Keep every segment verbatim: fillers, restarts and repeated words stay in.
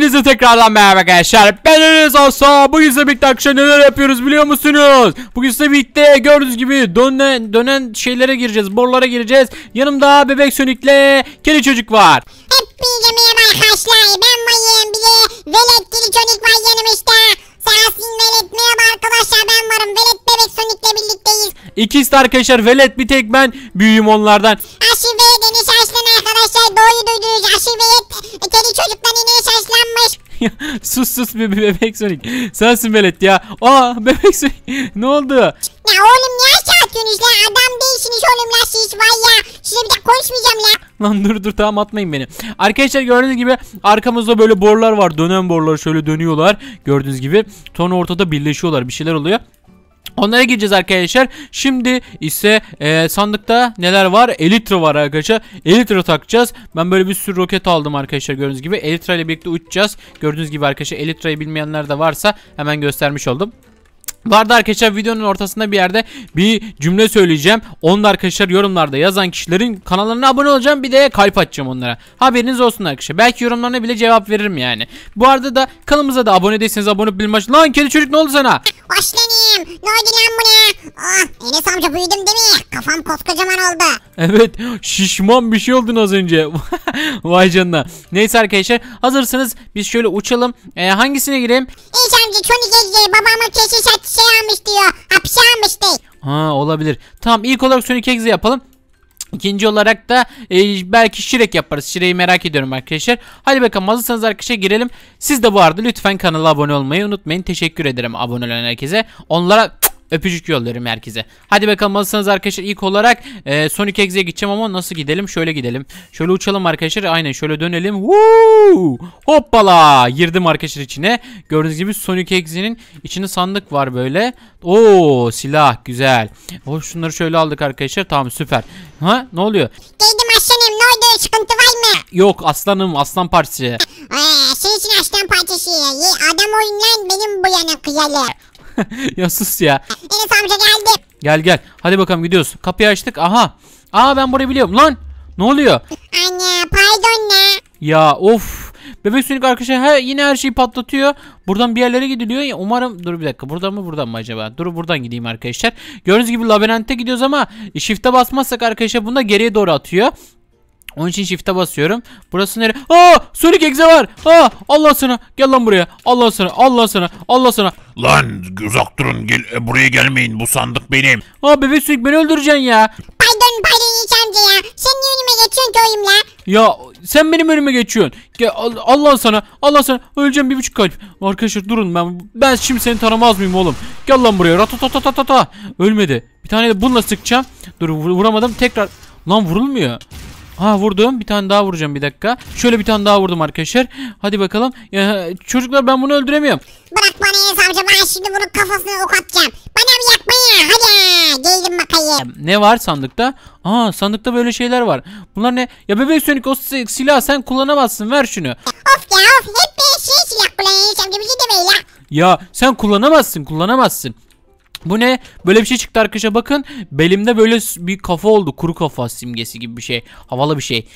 Hepinize tekrardan merhaba arkadaşlar. Ben Enes Aslan. Bugün size birlikte arkadaşlar neler yapıyoruz biliyor musunuz? Bugün size birlikte gördüğünüz gibi dönen, dönen şeylere gireceğiz. Borulara gireceğiz. Yanımda Bebek Sonic'le Kedi Çocuk var. Hepinize merhaba arkadaşlar. Ben varım. Bir de Velet Kedi Çocuk var yanımızda. Sensin Velet. Merhaba arkadaşlar, ben varım. Velet Bebek Sonic'le birlikteyiz. İkisi de arkadaşlar Velet, bir tek ben büyüğüm onlardan. Aşı Velet Enes Aslan arkadaşlar. Doğru duydunuz. Aşı Velet Kedi Çocuk'tan Enes Aslan'mış. sus sus bir Bebek Sonic. Sensin Velet ya. Aa Bebek Sonic. Ne oldu? Ya oğlum niye aşağı atıyorsunuz lan? Adam değilsiniz oğlum lan, siz var ya. Size bir daha konuşmayacağım lan. Lan dur dur tamam, atmayın beni. Arkadaşlar gördüğünüz gibi arkamızda böyle borular var. Dönen borular şöyle dönüyorlar. Gördüğünüz gibi sonra ortada birleşiyorlar. Bir şeyler oluyor. Onlara gireceğiz arkadaşlar. Şimdi ise e, sandıkta neler var? Elytra var arkadaşlar. Elytra takacağız. Ben böyle bir sürü roket aldım arkadaşlar gördüğünüz gibi. Elytra ile birlikte uçacağız. Gördüğünüz gibi arkadaşlar Elytra'yı bilmeyenler de varsa hemen göstermiş oldum. Vardı arkadaşlar, videonun ortasında bir yerde bir cümle söyleyeceğim. Onu da arkadaşlar yorumlarda yazan kişilerin kanallarına abone olacağım. Bir de kalp açacağım onlara. Haberiniz olsun arkadaşlar. Belki yorumlarına bile cevap veririm yani. Bu arada da kanalımıza da abone değilseniz abone olup bilmem. Lan Kedi Çocuk ne oldu sana? Hoşlanayım. Ne oldu lan buna? Oh, Enes amca büyüdüm değil mi? Kafam koskocaman oldu. Evet, şişman bir şey oldun az önce. Vay canına. Neyse arkadaşlar, hazırsanız biz şöyle uçalım. Ee, hangisine gireyim? Enes amca Sonic Eggs'i babama kesin saç şey almış diyor. Hapse almış değil. Ha olabilir. Tamam, ilk olarak Sonic Eggs'i yapalım. İkinci olarak da e, belki Şirek yaparız. Şirek'i merak ediyorum arkadaşlar. Hadi bakalım, hazırsanız arkadaşlar girelim. Siz de bu arada lütfen kanala abone olmayı unutmayın. Teşekkür ederim abone olan herkese. Onlara öpücük yolluyorum herkese. Hadi bakalım, hazırsanız arkadaşlar ilk olarak e, Sonic Eggs'e gideceğim ama nasıl gidelim? Şöyle gidelim. Şöyle uçalım arkadaşlar. Aynen şöyle dönelim. Woo! Hoppala! Girdim arkadaşlar içine. Gördüğünüz gibi Sonic Eggs'in içinde sandık var böyle. Oo, silah güzel. Oh, şunları şöyle aldık arkadaşlar. Tamam, süper. Ha, ne oluyor? Geldim aslanım, ne oldu? Sıkıntı var mı? Yok aslanım, aslan parçası. Eee sensin aslan parçası. Ye, adam oyun lan, benim bu yana kıyalı. Ya sus ya. Enes amca geldi. Gel gel. Hadi bakalım gidiyoruz. Kapıyı açtık. Aha. Aa ben burayı biliyorum. Lan. Ne oluyor? Anne pardon ne? Ya of. Bebek Sonic arkadaşlar he, yine her şeyi patlatıyor. Buradan bir yerlere gidiliyor. Ya, umarım dur bir dakika. Buradan mı buradan mı acaba? Dur buradan gideyim arkadaşlar. Gördüğünüz gibi labirente gidiyoruz ama shift'e basmazsak arkadaşlar bunu da geriye doğru atıyor. Onun için shift'e basıyorum. Burası nere? Aa! Sonic Eggs'e var. Aa! Allah sana. Gel lan buraya. Allah sana. Allah sana. Allah sana. Lan uzak durun, gel, e, buraya gelmeyin, bu sandık benim. Aa Bebek Sonic beni öldüreceksin ya. Pardon pardon Enes amca ya. Sen niye önüme geçiyorsun ki oyum la? Ya sen benim önüme geçiyorsun. Gel, Allah sana. Allah sana. Öleceğim bir buçuk kalp. Arkadaşlar durun, ben ben şimdi seni tanımaz mıyım oğlum? Gel lan buraya. Ratatatatata. Ölmedi. Bir tane de bununla sıkacağım. Dur vuramadım. Tekrar. Lan vurulmuyor. Ha vurdum. Bir tane daha vuracağım, bir dakika. Şöyle bir tane daha vurdum arkadaşlar. Hadi bakalım. Ya, çocuklar ben bunu öldüremiyorum. Bırak bana Enes amca, ben şimdi bunun kafasına ok atacağım. Bana bir yakma ya. Hadi geldim bakayım. Ne var sandıkta? Aa sandıkta böyle şeyler var. Bunlar ne? Ya Bebek Sonic, o silahı sen kullanamazsın. Ver şunu. Of ya of. Hep bir şey silah kullanıyor Enes amca. Bizi de böyle. Ya sen kullanamazsın. Kullanamazsın. Bu ne? Böyle bir şey çıktı arkadaşlar, bakın. Belimde böyle bir kafa oldu. Kuru kafa simgesi gibi bir şey. Havalı bir şey.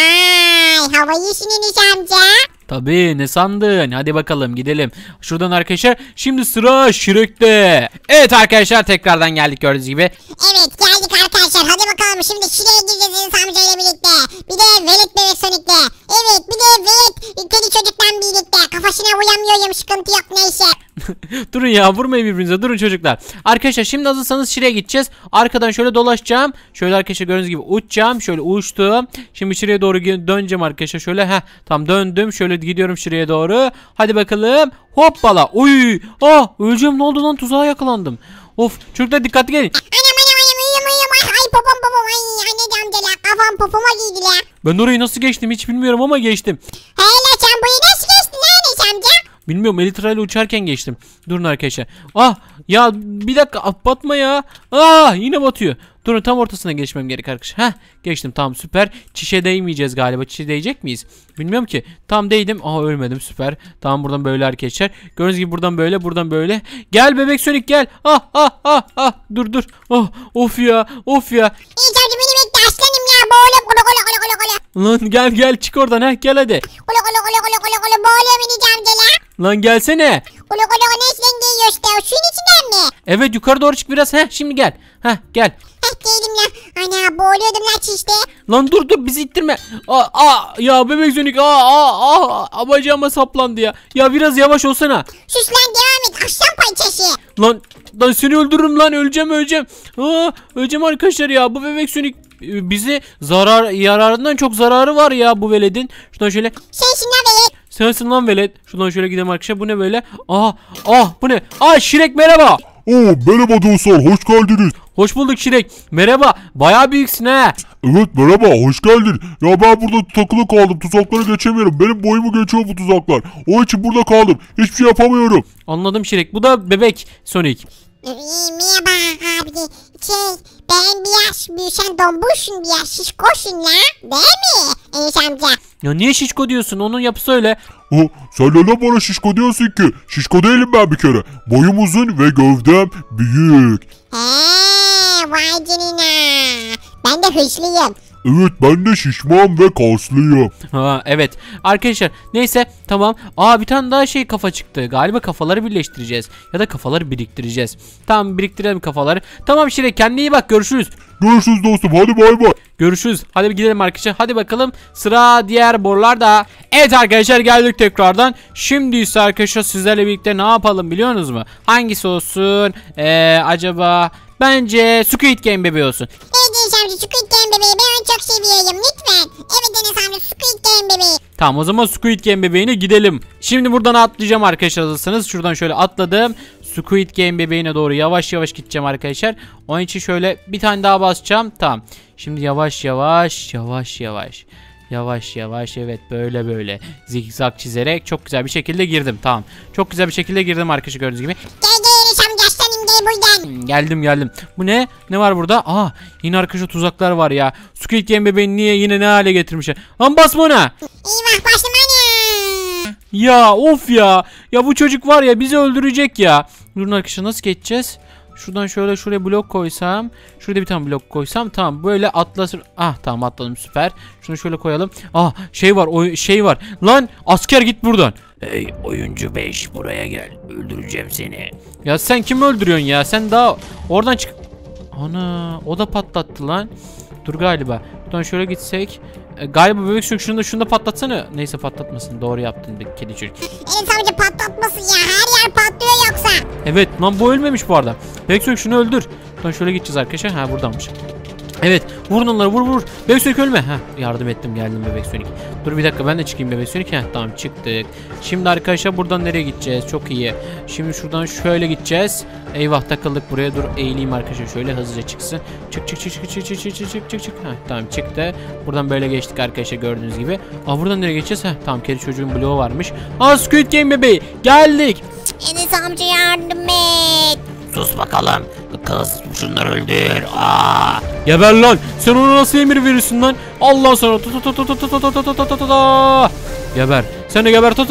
Vay havayı işin Enes amca. Tabii, ne sandın? Hadi bakalım gidelim. Şuradan arkadaşlar. Şimdi sıra Shrek'te. Evet arkadaşlar, tekrardan geldik gördüğünüz gibi. Evet geldik arkadaşlar. Hadi bakalım şimdi Şirek'e gireceğiz Enes amcayla birlikte. Bir de Velet Bebek Sonic'le. Evet bir de Velet Kedi Çocuk'tan birlikte. Kafasına vuramıyorum, sıkıntı yok neyse. Durun ya, vurmayın birbirinize, durun çocuklar. Arkadaşlar şimdi hazırsanız Shrek'e gideceğiz. Arkadan şöyle dolaşacağım. Şöyle arkadaşlar gördüğünüz gibi uçacağım. Şöyle uçtum. Şimdi Shrek'e doğru döneceğim arkadaşlar. Şöyle heh tam döndüm. Şöyle gidiyorum Shrek'e doğru. Hadi bakalım. Hoppala. Uy. Ah öleceğim, ne oldu lan, tuzağa yakalandım. Of çocuklar dikkatli gelin. Anam anam anam uyuyorum uyuyorum. Ay, ay popom popom. Ay anne amcalar kafam popoma giydi la. Ben orayı nasıl geçtim hiç bilmiyorum ama geçtim. Hele sen burayı nasıl geçtin lan Enes amca? Bilmiyorum, Elytra ile uçarken geçtim. Durun arkadaşlar. Ah ya bir dakika, ah, batma ya. Ah yine batıyor. Durun, tam ortasına geçmem gerek arkadaşlar. Heh geçtim, tamam süper. Çişe değmeyeceğiz galiba. Çişe değecek miyiz? Bilmiyorum ki. Tam değdim. Aha ölmedim, süper. Tamam buradan böyle arkadaşlar. Gördüğünüz gibi buradan böyle, buradan böyle. Gel Bebek Sonic gel. Ah ah ah ah. Dur dur. Oh of ya of ya. Enes amca beni bekle aslanım ya. Boğulup kola kola kola kola kola. Lan gel gel çık oradan, heh gel hadi. Kola kola kola kola kola kola. Boğuluyorum Enes Lan gelsene. Ulu ulu ne içinden geliyor işte o suyun içinden mi? Evet yukarı doğru çık biraz. Heh şimdi gel. Heh gel. Heh geldim ya. Ana boğuluyordum lan çişte. Lan dur dur bizi ittirme. Aa, aa ya bebek Sonic aa aa aa bacağıma saplandı ya. Ya biraz yavaş olsana. Sus lan devam et aslan parçası. Lan lan seni öldürürüm lan öleceğim öleceğim. Aa, öleceğim arkadaşlar ya bu bebek Sonic e, bize zarar yararından çok zararı var ya bu veledin. Şuradan şöyle Sensin lan velet. sensin lan velet. Şuradan şöyle gidelim arkadaşlar bu ne böyle? Aa ah bu ne? Aa Şirek merhaba. Oo merhaba dostlar, hoş geldiniz. Hoş bulduk Şirek. Merhaba. Bayağı büyüksün ha. Evet merhaba, hoş geldin. Ya ben burada takılı kaldım, tuzakları geçemiyorum. Benim boyumu geçiyor bu tuzaklar. O için burada kaldım. Hiçbir şey yapamıyorum. Anladım Şirek. Bu da bebek Sonic. Ee, merhaba abi. Şey ben biraz büyüsen dombuşsun biraz şişkoşsun la. Değil mi Enes amca? Ya niye şişko diyorsun? Onun yapısı öyle. Ha, sen neden bana şişko diyorsun ki? Şişko değilim ben bir kere. Boyum uzun ve gövdem büyük. Heee vay canına. Ben de hızlıyım. Evet ben de şişman ve kaslıyım. Ha evet. Arkadaşlar neyse tamam. Aa bir tane daha şey kafa çıktı. Galiba kafaları birleştireceğiz. Ya da kafaları biriktireceğiz. Tamam biriktirelim kafaları. Tamam Şirek kendine iyi bak görüşürüz. Görüşürüz dostum, hadi bay bay. Görüşürüz. Hadi bir gidelim arkadaşlar. Hadi bakalım. Sıra diğer borularda. Evet arkadaşlar geldik tekrardan. Şimdi ise arkadaşlar sizlerle birlikte ne yapalım biliyor musunuz mu? Hangisi olsun? Ee, acaba bence Squid Game bebeği olsun. Evet Enes amca Squid Game bebeği ben onu çok seviyorum lütfen. Evet Enes amca Squid Game bebeği. Tamam o zaman Squid Game bebeğine gidelim. Şimdi buradan atlayacağım arkadaşlar hazırsanız. Şuradan şöyle atladım. Squid Game bebeğine doğru yavaş yavaş gideceğim arkadaşlar. Onun için şöyle bir tane daha basacağım. Tamam. Şimdi yavaş yavaş yavaş yavaş. Yavaş yavaş evet böyle böyle zigzag çizerek çok güzel bir şekilde girdim. Tamam. Çok güzel bir şekilde girdim arkadaşlar gördüğünüz gibi. Gel gel Enes amca aslanım gel buradan. Geldim geldim. Bu ne? Ne var burada? Aa yine arkadaşlar tuzaklar var ya. Squid Game bebeğini niye yine ne hale getirmişler? Lan basma ona. Eyvah başım ana. Ya of ya. Ya bu çocuk var ya bizi öldürecek ya. Durun arkadaşlar nasıl geçeceğiz? Şuradan şöyle şuraya blok koysam. Şurada bir tane blok koysam. Tamam böyle atlasın. Ah tamam atladım süper. Şunu şöyle koyalım. Ah şey var o şey var. Lan asker git buradan. Hey oyuncu beş buraya gel. Öldüreceğim seni. Ya sen kimi öldürüyorsun ya? Sen daha oradan çık. Ana o da patlattı lan. Dur galiba. Buradan şöyle gitsek. E, galiba bebek çocuk şunu da şunu da patlatsana. Neyse patlatmasın. Doğru yaptın bir kedi çocuk. Enes amca patlatmasın ya her yer patlıyor yoksa. Evet lan bu ölmemiş bu arada. Bebek çocuk şunu öldür. Buradan şöyle gideceğiz arkadaşlar. Ha buradanmış. Evet vurun onları vur vur. Bebek Sonic ölme. Heh yardım ettim geldim Bebek Sonic. Dur bir dakika ben de çıkayım Bebek Sonic. Heh tamam çıktık. Şimdi arkadaşlar buradan nereye gideceğiz? Çok iyi. Şimdi şuradan şöyle gideceğiz. Eyvah takıldık buraya. Dur eğileyim arkadaşlar şöyle hızlıca çıksın. Çık çık çık çık çık çık çık çık çık çık. Heh tamam çıktı. Buradan böyle geçtik arkadaşlar gördüğünüz gibi. Aa buradan nereye geçeceğiz? Heh tamam kedi çocuğun bloğu varmış. Aa Squid Game bebeği geldik. Enes amca yardım et. Sus bakalım. Kız şunları öldür. Aa. Geber lan. Sen ona nasıl emir verirsin lan? Allah sana. Geber. Sen de geber.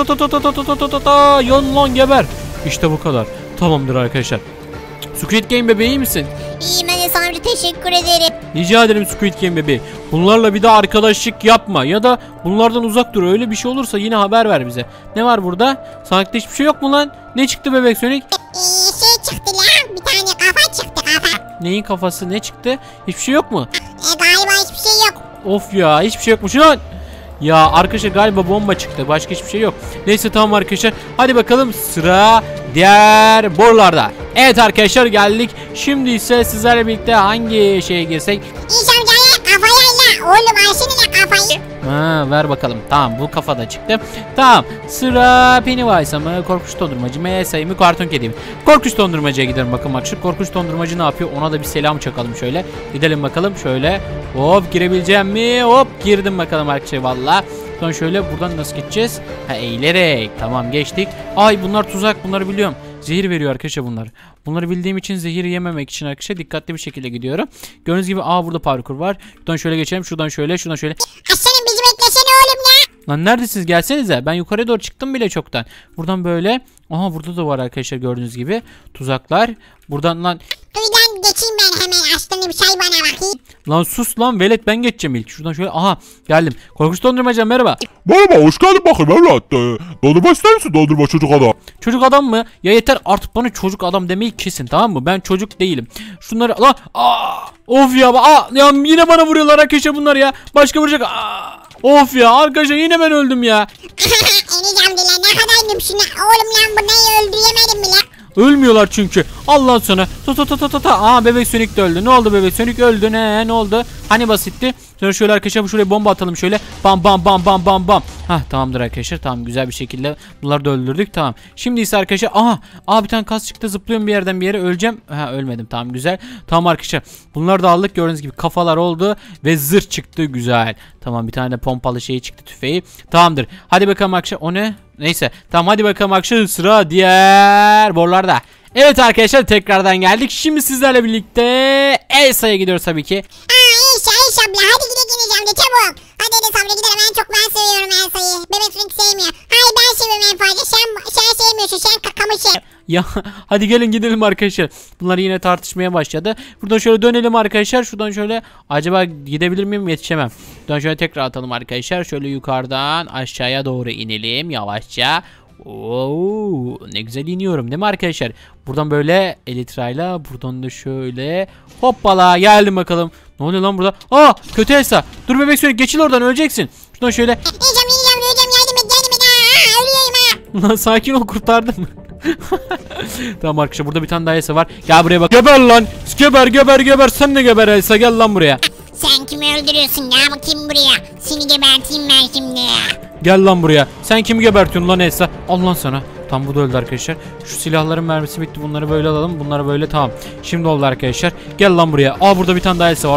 Yan lan geber. İşte bu kadar. Tamamdır arkadaşlar. Squid Game bebeği iyi misin? İyiyim Enes amca teşekkür ederim. Rica ederim Squid Game bebeği. Bunlarla bir daha arkadaşlık yapma. Ya da bunlardan uzak dur. Öyle bir şey olursa yine haber ver bize. Ne var burada? Sandıkta hiçbir şey yok mu lan? Ne çıktı bebek Sonic? Ee, şey çıktı lan bir tane kafa çıktı kafa. Neyin kafası ne çıktı? Hiçbir şey yok mu? Ee, galiba hiçbir şey yok. Of ya hiçbir şey yokmuş lan. Ya arkadaşlar galiba bomba çıktı. Başka hiçbir şey yok. Neyse tamam arkadaşlar. Hadi bakalım sıra diğer borularda. Evet arkadaşlar geldik. Şimdi ise sizlerle birlikte hangi şeye girsek? Enes amcaya kafayla oğlum alsana kafayı. Ha ver bakalım. Tamam bu kafada çıktı. Tamam sıra Pennywise'a mı? Korkunç dondurmacı mı? Elsa'yı mı? Karton kedi mi? Korkunç dondurmacıya gidelim bakalım arkadaşlar. Korkunç dondurmacı ne yapıyor? Ona da bir selam çakalım şöyle. Gidelim bakalım şöyle. Hop girebileceğim mi? Hop girdim bakalım arkadaşlar valla. Sonra şöyle buradan nasıl gideceğiz? Ha eğilerek. Tamam geçtik. Ay bunlar tuzak bunları biliyorum. Zehir veriyor arkadaşlar bunlar. Bunları bildiğim için zehir yememek için arkadaşlar dikkatli bir şekilde gidiyorum. Gördüğünüz gibi aa burada parkur var. Şuradan şöyle geçelim. Şuradan şöyle. Şuradan şöyle. Aslanım bizi beklesene oğlum ya. Lan neredesiniz? Gelsenize. Ben yukarıya doğru çıktım bile çoktan. Buradan böyle. Aha burada da var arkadaşlar gördüğünüz gibi. Tuzaklar. Buradan lan. Duydan geçeyim ben hemen aslanım efendim say bana bakayım. Lan sus lan velet, ben geçeceğim ilk. Şuradan şöyle, aha geldim. Korkunç dondurmacı merhaba. Merhaba hoş geldin bakayım evlat. Ee, dondurma ister misin dondurma çocuk adam? Çocuk adam mı? Ya yeter artık bana çocuk adam demeyi kesin, tamam mı? Ben çocuk değilim. Şunları lan, aa, of ya, aa, ya yine bana vuruyorlar arkadaşlar bunlar ya. Başka vuracak. Aa, of ya arkadaşlar, yine ben öldüm ya. Enes amcalar ne kadar şuna. Oğlum lan bu neyi öldüremedim mi lan? Ölmüyorlar çünkü. Allah sana. Ta ta ta ta ta ta. Aa, bebek Sonic de öldü. Ne oldu bebek Sonic öldü. Ne ne oldu? Hani basitti. Sonra şöyle arkadaşlar şuraya bomba atalım şöyle. Bam bam bam bam bam bam. Hah, tamamdır arkadaşlar. Tamam, güzel bir şekilde bunları da öldürdük. Tamam. Şimdi ise arkadaşlar, aha, aa bir tane kas çıktı. Zıplıyorum bir yerden bir yere, öleceğim. Ha, ölmedim. Tamam, güzel. Tamam arkadaşlar. Bunları da aldık. Gördüğünüz gibi kafalar oldu ve zırh çıktı. Güzel. Tamam, bir tane de pompalı şeyi çıktı, tüfeği. Tamamdır. Hadi bakalım arkadaşlar. O ne? Neyse. Tamam, hadi bakalım arkadaşlar. Sıra diğer borlarda. Evet arkadaşlar, tekrardan geldik. Şimdi sizlerle birlikte Elsa'ya gidiyoruz tabii ki. Aa Elsa Elsa abla hadi gidelim Enes amca çabuk. Hadi Enes amca gidelim, en çok ben seviyorum Elsa'yı. Bebek Sonic sevmiyor. Hayır ben seviyorum en fazla. Sen, sen sevmiyorsun, sen kakamışsın. Ya hadi gelin gidelim arkadaşlar. Bunlar yine tartışmaya başladı. Buradan şöyle dönelim arkadaşlar. Şuradan şöyle, acaba gidebilir miyim? Yetişemem. Buradan şöyle tekrar atalım arkadaşlar. Şöyle yukarıdan aşağıya doğru inelim yavaşça. Oo, ne güzel iniyorum değil mi arkadaşlar? Buradan böyle elitrayla, buradan da şöyle hoppala geldim bakalım. Ne oluyor lan burada? Aa, kötü Elsa. Dur bebek Sonic, geçil oradan, öleceksin. Şuradan şöyle. Enes amca Enes amca hocam yardım et yardım et. Aa, ölüyorum ha. Lan sakin ol, kurtardım mı? Tamam arkadaşlar, burada bir tane daha Elsa var. Gel buraya bak. Geber lan. Geber geber geber. Sen de geber Elsa, gel lan buraya. Sen kimi öldürüyorsun ya, bakayım buraya. Seni geberteyim ben şimdi. Gel lan buraya. Sen kimi gebertiyorsun lan Elsa? Al lan sana. Tam bu da öldü arkadaşlar. Şu silahların mermisi bitti. Bunları böyle alalım. Bunları böyle, tamam. Şimdi oldu arkadaşlar. Gel lan buraya. Aa, burada bir tane daha Elsa var.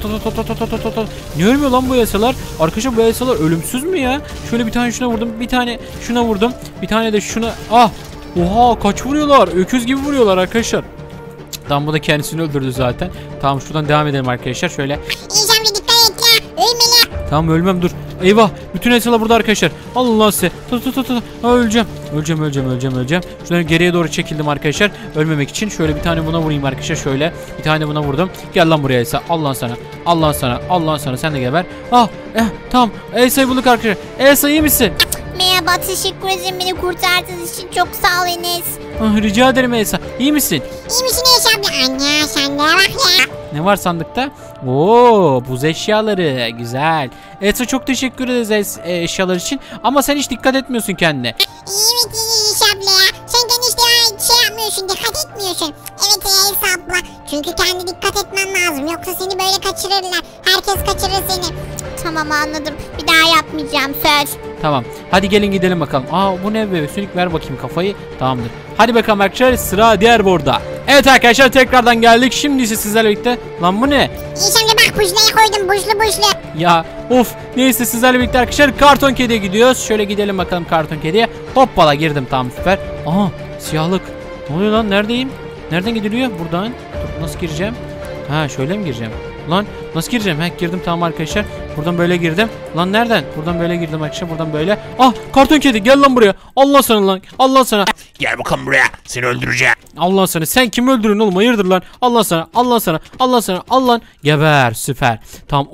Ne ölmüyor lan bu Elsa'lar? Arkadaşlar bu Elsa'lar ölümsüz mü ya? Şöyle bir tane şuna vurdum. Bir tane şuna vurdum. Bir tane de şuna. Ah. Oha, kaç vuruyorlar? Öküz gibi vuruyorlar arkadaşlar. Tam bu da kendisini öldürdü zaten. Tamam, şuradan devam edelim arkadaşlar. Şöyle. Enes amca dikkat et ya. Ölme lan. Tamam, ölmem, dur. Eyvah, bütün Elsa'lar burada arkadaşlar. Allah size. Tut tut tut tut. Ha, öleceğim. Öleceğim öleceğim öleceğim öleceğim. Şuradan geriye doğru çekildim arkadaşlar. Ölmemek için şöyle bir tane buna vurayım arkadaşlar. Şöyle bir tane buna vurdum. Gel lan buraya Elsa. Allah sana. Allah sana. Allah sana. Sen de geber. Ah, eh, tamam. Elsa'yı bulduk arkadaşlar. Elsa, iyi misin? Merhaba, teşekkür ederim beni kurtardığınız için, çok sağ ol Enes. Ah, rica ederim Elsa. İyi misin? İyi misin Enes abla? Anne sen de bak ya. Ne var sandıkta? Oo, buz eşyaları. Güzel. Elsa, çok teşekkür ederiz es- e, eşyalar için. Ama sen hiç dikkat etmiyorsun kendine. İyi misin Enes abla ya? Sen kendin işte şey yapmıyorsun, dikkat etmiyorsun. Evet Enes abla. Çünkü kendi dikkat etmen lazım. Yoksa seni böyle kaçırırlar. Herkes kaçırır seni. Tamam anladım. Bir daha yapmayacağım, söz. Tamam. Hadi gelin gidelim bakalım. Aa, bu ne bebek Sonic, ver bakayım kafayı. Tamamdır. Hadi bakalım arkadaşlar, sıra diğer borda. Evet arkadaşlar, tekrardan geldik. Şimdi ise sizlerle birlikte. Lan bu ne? Enes amca bak, buzluya koydum, buzlu buzlu. Ya of, neyse sizlerle birlikte arkadaşlar karton kediye gidiyoruz. Şöyle gidelim bakalım karton kediye. Hoppala, girdim, tamam, süper. Aha, siyahlık. Ne oluyor lan, neredeyim? Nereden gidiliyor? Buradan. Dur, nasıl gireceğim? Ha, şöyle mi gireceğim? Lan nasıl gireceğim? Ha, girdim, tamam arkadaşlar. Buradan böyle girdim. Lan nereden? Buradan böyle girdim arkadaşlar. Buradan böyle. Ah, karton kedi, gel lan buraya. Allah sana lan. Allah sana. Gel bakalım buraya. Seni öldüreceğim. Allah sana. Sen kimi öldürün oğlum? Hayırdır lan? Allah sana. Allah sana. Allah sana. Allah. Geber. Süper. Tamam.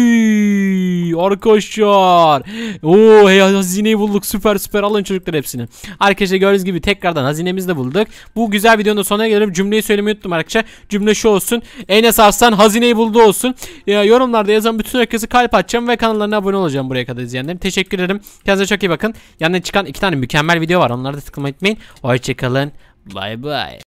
Uy arkadaşlar. Oo, hey, hazineyi bulduk. Süper süper. Alın çocuklar hepsini. Arkadaşlar gördüğünüz gibi tekrardan hazinemizi de bulduk. Bu güzel videonun da sonuna gelirim. Cümleyi söylemeyi unuttum arkadaşlar. Cümle şu olsun. Enes Arslan hazineyi buldu olsun. Ya, yorumlarda yazan bütün herkese kalp atacağım ve kanallarına abone olacağım buraya kadar izleyenlerim. Teşekkür ederim. Kendinize çok iyi bakın. Yanına çıkan iki tane mükemmel video var. Onları da tıklamayı unutmayın. Hoşçakalın. Bye bye.